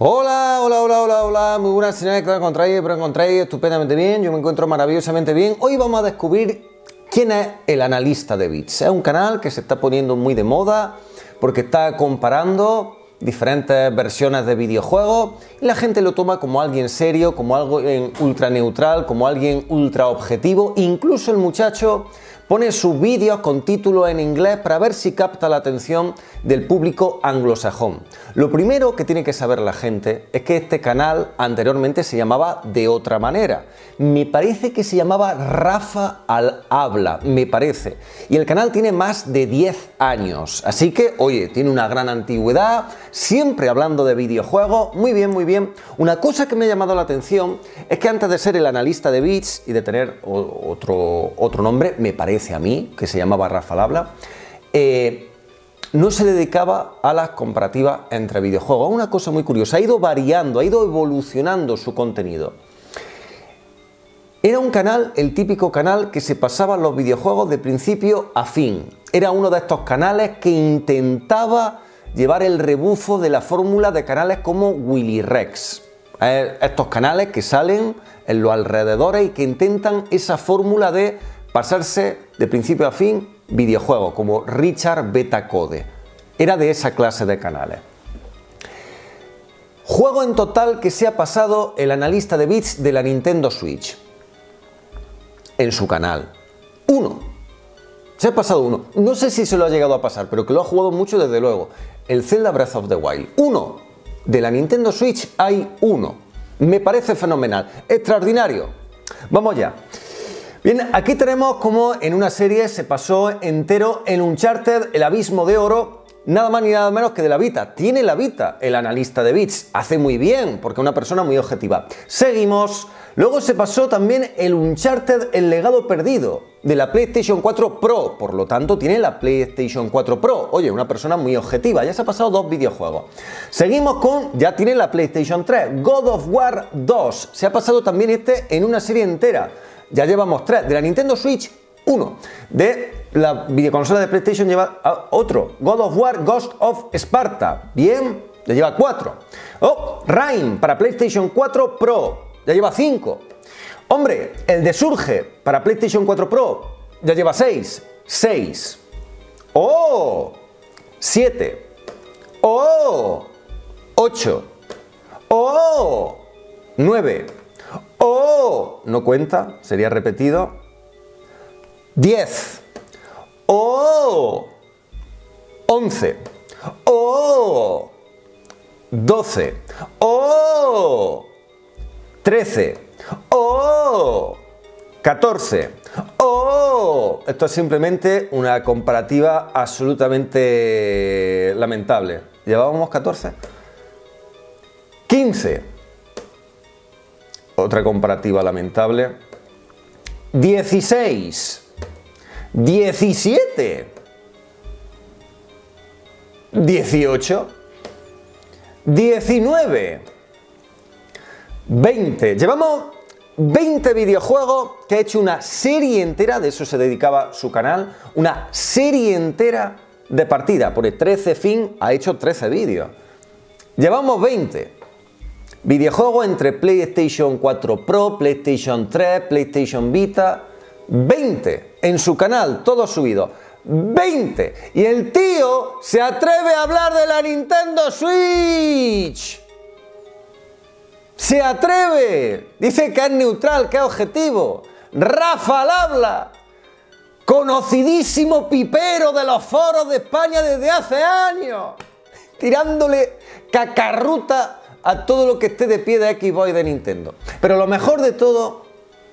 Hola, hola, hola, hola, hola, muy buenas señores, que os encontráis estupendamente bien, yo me encuentro maravillosamente bien. Hoy vamos a descubrir quién es el analista de bits. Es un canal que se está poniendo muy de moda porque está comparando diferentes versiones de videojuegos y la gente lo toma como alguien serio, como algo ultra neutral, como alguien ultra objetivo. Incluso el muchacho pone sus vídeos con títulos en inglés para ver si capta la atención del público anglosajón. Lo primero que tiene que saber la gente es que este canal anteriormente se llamaba de otra manera. Me parece que se llamaba Rafa al Habla, me parece. Y el canal tiene más de 10 años. Así que, oye, tiene una gran antigüedad, siempre hablando de videojuegos. Muy bien, muy bien. Una cosa que me ha llamado la atención es que antes de ser el analista de bits y de tener otro nombre, me parece a mí, que se llamaba Rafa al Habla, no se dedicaba a las comparativas entre videojuegos. Una cosa muy curiosa, ha ido variando, ha ido evolucionando su contenido. Era un canal, el típico canal que se pasaban los videojuegos de principio a fin. Era uno de estos canales que intentaba llevar el rebufo de la fórmula de canales como Willy Rex. Estos canales que salen en los alrededores y que intentan esa fórmula de pasarse de principio a fin videojuegos, como Richard Betacode. Era de esa clase de canales. Juego en total que se ha pasado el analista de bits de la Nintendo Switch en su canal. Uno. Se ha pasado uno. No sé si se lo ha llegado a pasar, pero que lo ha jugado mucho desde luego. El Zelda Breath of the Wild. Uno. De la Nintendo Switch hay uno. Me parece fenomenal. Extraordinario. Vamos ya. Bien, aquí tenemos como en una serie se pasó entero en Uncharted, el Abismo de Oro, nada más ni nada menos que de la Vita. Tiene la Vita el analista de bits. Hace muy bien, porque es una persona muy objetiva. Seguimos. Luego se pasó también el Uncharted, el legado perdido, de la PlayStation 4 Pro. Por lo tanto, tiene la PlayStation 4 Pro. Oye, una persona muy objetiva. Ya se ha pasado dos videojuegos. Seguimos con, ya tiene la PlayStation 3, God of War 2. Se ha pasado también este en una serie entera. Ya llevamos 3. De la Nintendo Switch, 1. De la videoconsola de PlayStation lleva otro. God of War Ghost of Sparta. Bien, ya lleva 4. Oh, Rime para PlayStation 4 Pro. Ya lleva 5. Hombre, el de Surge para PlayStation 4 Pro. Ya lleva 6. 6. Oh, 7. Oh, 8. Oh, 9. Oh, no cuenta, sería repetido. 10. Oh, 11. Oh, 12. Oh, 13. Oh, 14. Oh, esto es simplemente una comparativa absolutamente lamentable. ¿Llevábamos 14? 15. Otra comparativa lamentable. 16. 17. 18. 19. 20. Llevamos 20 videojuegos que ha hecho una serie entera, de eso se dedicaba su canal, una serie entera de partida. Por el 13 fin ha hecho 13 vídeos. Llevamos 20. Videojuegos entre PlayStation 4 Pro, PlayStation 3, PlayStation Vita. 20 en su canal, todo subido. 20. Y el tío se atreve a hablar de la Nintendo Switch. Se atreve. Dice que es neutral, que es objetivo. Rafa al Habla. Conocidísimo pipero de los foros de España desde hace años. Tirándole cacarruta a todo lo que esté de pie de Xbox y de Nintendo. Pero lo mejor de todo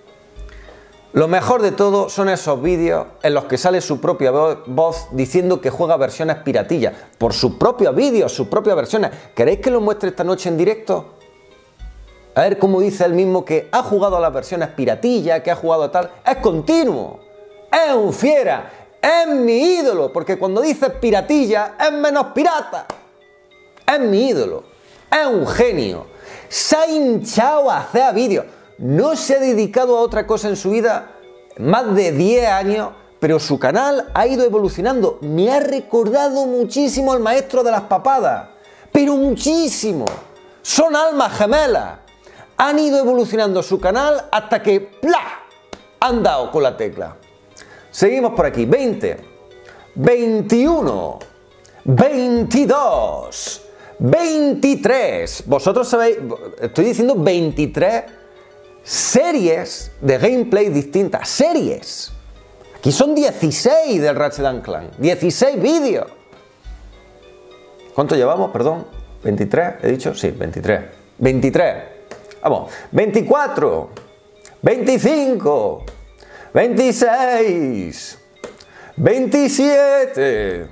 son esos vídeos en los que sale su propia voz diciendo que juega versiones piratillas. Por sus propios vídeos, sus propias versiones. ¿Queréis que lo muestre esta noche en directo? A ver cómo dice él mismo que ha jugado a las versiones piratillas, que ha jugado a tal. Es continuo. Es un fiera. Es mi ídolo. Porque cuando dices piratilla es menos pirata. Es mi ídolo. Es un genio. Se ha hinchado a hacer vídeos. No se ha dedicado a otra cosa en su vida más de 10 años, pero su canal ha ido evolucionando. Me ha recordado muchísimo al maestro de las papadas. Pero muchísimo. Son almas gemelas. Han ido evolucionando su canal hasta que ¡plá! Han dado con la tecla. Seguimos por aquí. 20, 21, 22, 23. Vosotros sabéis, estoy diciendo 23 series de gameplay distintas. Series. Aquí son 16 del Ratchet & Clank. 16 vídeos. ¿Cuánto llevamos? Perdón. ¿23? ¿He dicho? Sí, 23. 23. Vamos. 24. 25. 26. 27.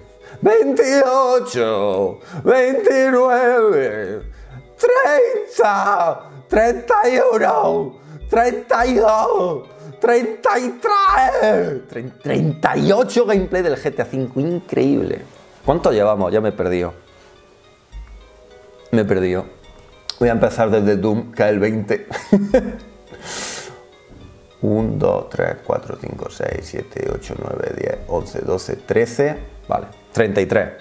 28. 29. 30. 31. 32. 33. 38 gameplay del GTA V. Increíble. ¿Cuánto llevamos? Ya me he perdido. Me he perdido. Voy a empezar desde Doom, que es el 20. 1, 2, 3, 4, 5, 6, 7, 8, 9, 10, 11, 12, 13. Vale, 33.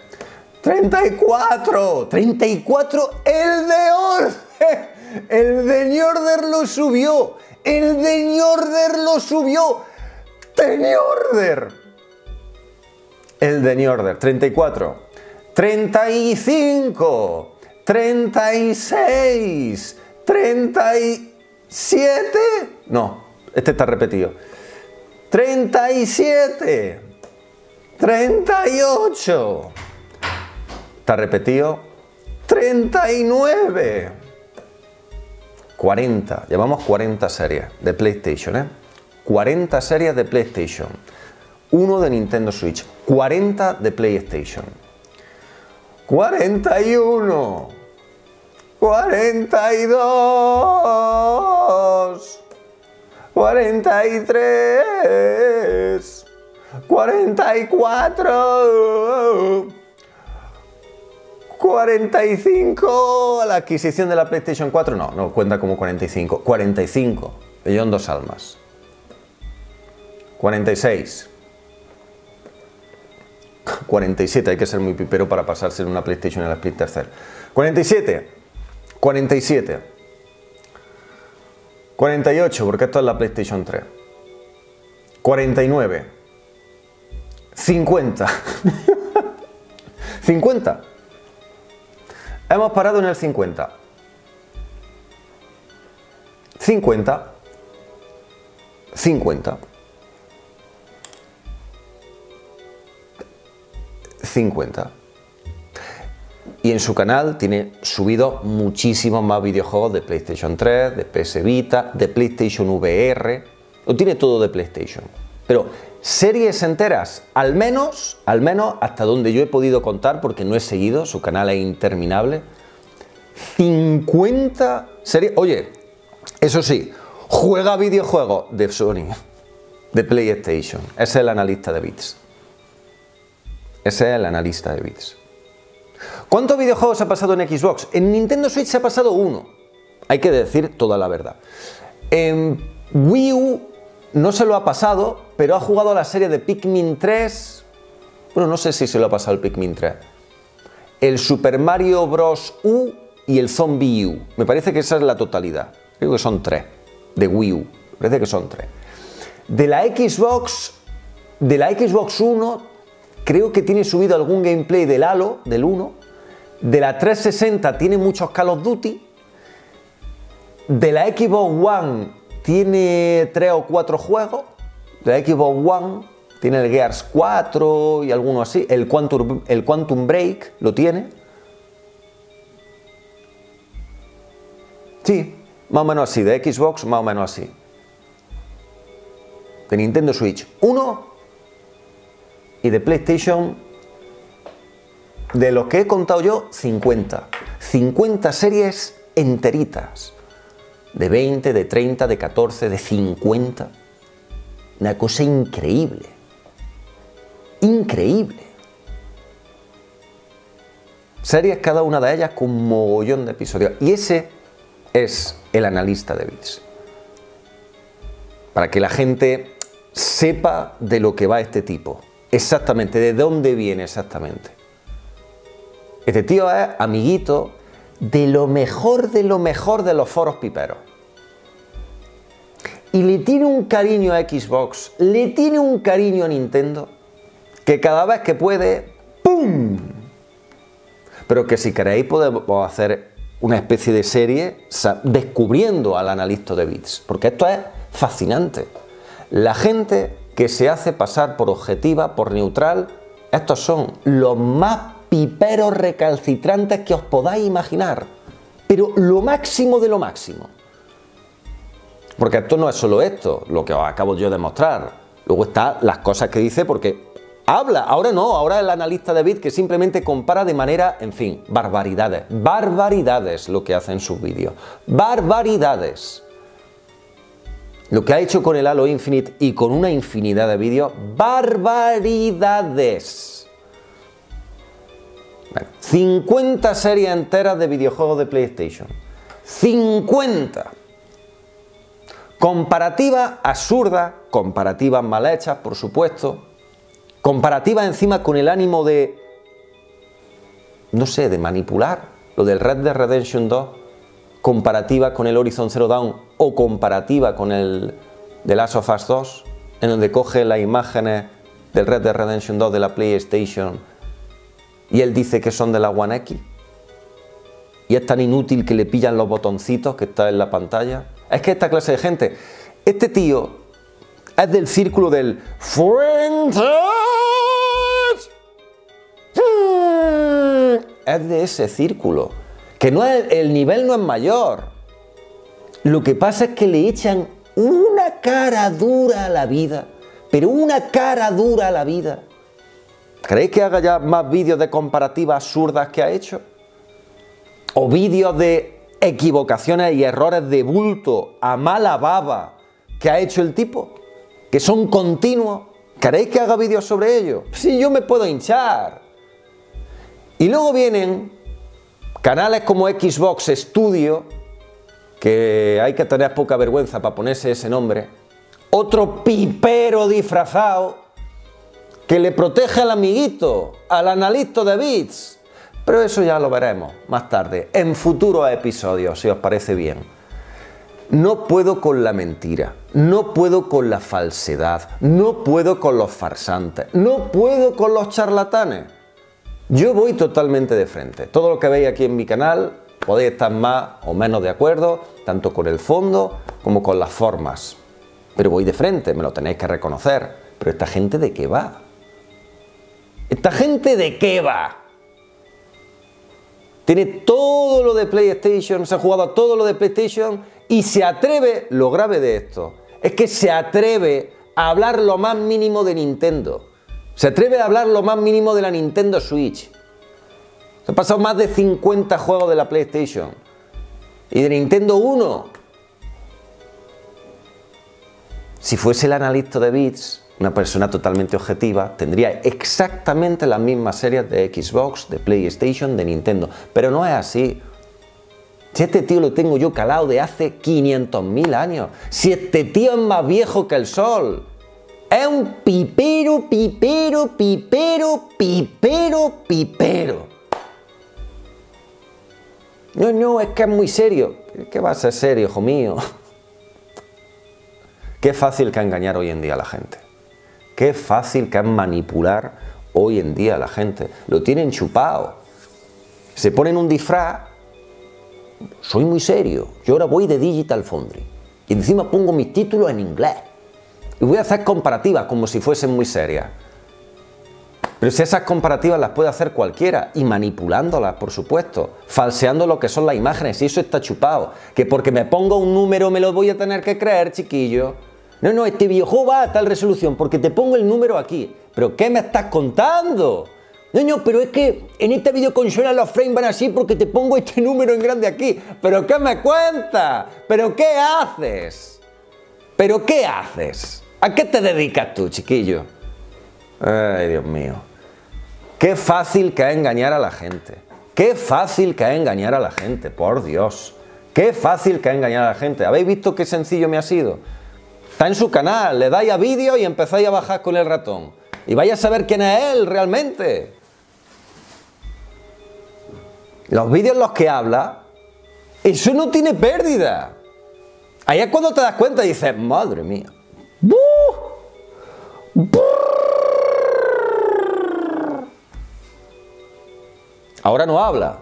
34. 34. El de Order. El de New Order lo subió. El de New Order lo subió. The New Order. El de New Order. 34. 35. 36, 37, no, este está repetido, 37, 38, está repetido, 39, 40, llevamos 40 series de PlayStation, 40 series de PlayStation, 1 de Nintendo Switch, 40 de PlayStation, 41, 42, 43, 44, 45, la adquisición de la PlayStation 4, no cuenta como 45, 45, millón dos almas, 46, 47, hay que ser muy pipero para pasarse en una PlayStation en la Split Tercer, 47, 47, 48, porque esto es la PlayStation 3, 49, 50, 50, hemos parado en el 50, 50, 50, 50. Y en su canal tiene subido muchísimos más videojuegos de PlayStation 3, de PS Vita, de PlayStation VR, lo tiene todo de PlayStation. Pero series enteras, al menos hasta donde yo he podido contar, porque no he seguido, su canal es interminable, 50 series. Oye, eso sí, juega videojuegos de Sony, de PlayStation. Ese es el analista de bits. Ese es el analista de bits. ¿Cuántos videojuegos ha pasado en Xbox? En Nintendo Switch se ha pasado uno. Hay que decir toda la verdad. En Wii U no se lo ha pasado, pero ha jugado a la serie de Pikmin 3. Bueno, no sé si se lo ha pasado el Pikmin 3. El Super Mario Bros. U y el Zombie U. Me parece que esa es la totalidad. Creo que son 3. De Wii U. Me parece que son 3. De la Xbox 1, creo que tiene subido algún gameplay del Halo, del 1. De la 360 tiene muchos Call of Duty. De la Xbox One tiene 3 o 4 juegos. De la Xbox One tiene el Gears 4 y alguno así. El Quantum Break lo tiene. Sí, más o menos así. De Xbox, más o menos así. De Nintendo Switch, 1. Y de PlayStation, de lo que he contado yo, 50. 50 series enteritas. De 20, de 30, de 14, de 50. Una cosa increíble. Increíble. Series cada una de ellas con un mogollón de episodios. Y ese es el analista de bits. Para que la gente sepa de lo que va este tipo. Exactamente, de dónde viene exactamente. Este tío es amiguito de lo mejor de los foros piperos. Y le tiene un cariño a Xbox, le tiene un cariño a Nintendo, que cada vez que puede, ¡pum! Pero que si queréis podemos hacer una especie de serie descubriendo al analista de bits, porque esto es fascinante. La gente que se hace pasar por objetiva, por neutral, estos son los más piperos recalcitrantes que os podáis imaginar, pero lo máximo de lo máximo. Porque esto no es solo esto, lo que os acabo yo de mostrar. Luego están las cosas que dice, porque habla, ahora no, ahora el analista de bits que simplemente compara de manera, en fin, barbaridades. Barbaridades lo que hace en sus vídeos. Barbaridades. Lo que ha hecho con el Halo Infinite y con una infinidad de vídeos, barbaridades. Bueno, 50 series enteras de videojuegos de PlayStation. 50. Comparativas absurdas, comparativas mal hechas, por supuesto. Comparativas encima con el ánimo de, no sé, de manipular. Lo del Red Dead Redemption 2. Comparativa con el Horizon Zero Dawn o comparativa con el The Last of Us 2, en donde coge las imágenes del Red Dead Redemption 2 de la PlayStation y él dice que son de la One X. Y es tan inútil que le pillan los botoncitos que está en la pantalla. Es que esta clase de gente, este tío es del círculo del Fuentes. Es de ese círculo. Que no es, el nivel no es mayor. Lo que pasa es que le echan una cara dura a la vida. Pero una cara dura a la vida. ¿Creéis que haga ya más vídeos de comparativas absurdas que ha hecho? ¿O vídeos de equivocaciones y errores de bulto a mala baba que ha hecho el tipo? Que son continuos. ¿Queréis que haga vídeos sobre ello? Sí, yo me puedo hinchar. Y luego vienen canales como Xbox Studio, que hay que tener poca vergüenza para ponerse ese nombre. Otro pipero disfrazado que le protege al amiguito, al analista de bits. Pero eso ya lo veremos más tarde, en futuros episodios, si os parece bien. No puedo con la mentira, no puedo con la falsedad, no puedo con los farsantes, no puedo con los charlatanes. Yo voy totalmente de frente. Todo lo que veis aquí en mi canal podéis estar más o menos de acuerdo, tanto con el fondo como con las formas. Pero voy de frente, me lo tenéis que reconocer. Pero ¿esta gente de qué va? ¿Esta gente de qué va? Tiene todo lo de PlayStation, se ha jugado a todo lo de PlayStation y se atreve, lo grave de esto, es que se atreve a hablar lo más mínimo de Nintendo. Se atreve a hablar lo más mínimo de la Nintendo Switch. Se han pasado más de 50 juegos de la PlayStation. Y de Nintendo 1. Si fuese el analista de bits, una persona totalmente objetiva, tendría exactamente las mismas series de Xbox, de PlayStation, de Nintendo. Pero no es así. Si este tío lo tengo yo calado de hace 500.000 años. Si este tío es más viejo que el sol. Es un pipero, pipero, pipero, pipero, pipero. No, es que es muy serio. ¿Qué va a ser serio, hijo mío? Qué fácil que es engañar hoy en día a la gente. Qué fácil que es manipular hoy en día a la gente. Lo tienen chupado. Se ponen un disfraz. Soy muy serio. Yo ahora voy de Digital Foundry. Y encima pongo mis títulos en inglés. Y voy a hacer comparativas como si fuesen muy serias. Pero si esas comparativas las puede hacer cualquiera, y manipulándolas, por supuesto, falseando lo que son las imágenes, y eso está chupado. Que porque me ponga un número me lo voy a tener que creer, chiquillo. No, este videojuego va a tal resolución porque te pongo el número aquí. ¿Pero qué me estás contando? No, pero es que en esta videoconsola los frames van así porque te pongo este número en grande aquí. ¿Pero qué me cuentas? ¿Pero qué haces? ¿Pero qué haces? ¿A qué te dedicas tú, chiquillo? Ay, Dios mío. Qué fácil que es engañar a la gente. Qué fácil que es engañar a la gente, por Dios. Qué fácil que es engañar a la gente. ¿Habéis visto qué sencillo me ha sido? Está en su canal, le dais a vídeo y empezáis a bajar con el ratón. Y vais a saber quién es él realmente. Los vídeos en los que habla, eso no tiene pérdida. Ahí es cuando te das cuenta y dices, madre mía. Ahora no habla.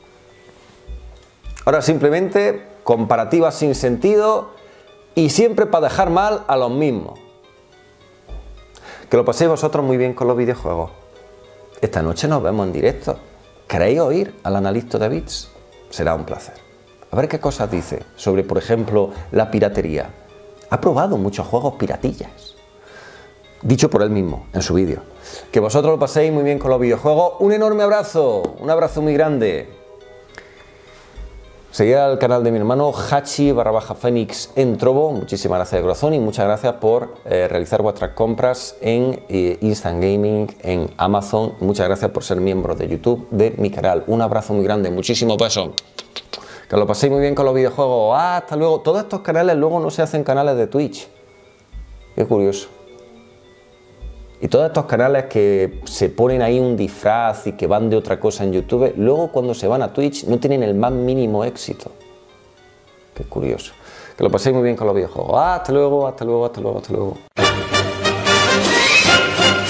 Ahora simplemente comparativas sin sentido y siempre para dejar mal a los mismos. Que lo paséis vosotros muy bien con los videojuegos. Esta noche nos vemos en directo. ¿Queréis oír al analista de bits? Será un placer. A ver qué cosas dice sobre, por ejemplo, la piratería. Ha probado muchos juegos piratillas. Dicho por él mismo en su vídeo. Que vosotros lo paséis muy bien con los videojuegos. Un enorme abrazo, un abrazo muy grande. Seguid al canal de mi hermano Hachi_Fénix en Trovo. Muchísimas gracias de corazón y muchas gracias por realizar vuestras compras en Instant Gaming, en Amazon. Muchas gracias por ser miembros de YouTube de mi canal. Un abrazo muy grande, muchísimos besos. Que lo paséis muy bien con los videojuegos. Hasta luego. Todos estos canales luego no se hacen canales de Twitch. Qué curioso. Y todos estos canales que se ponen ahí un disfraz y que van de otra cosa en YouTube, luego cuando se van a Twitch no tienen el más mínimo éxito. Qué curioso. Que lo paséis muy bien con los videojuegos. Hasta luego, hasta luego, hasta luego, hasta luego.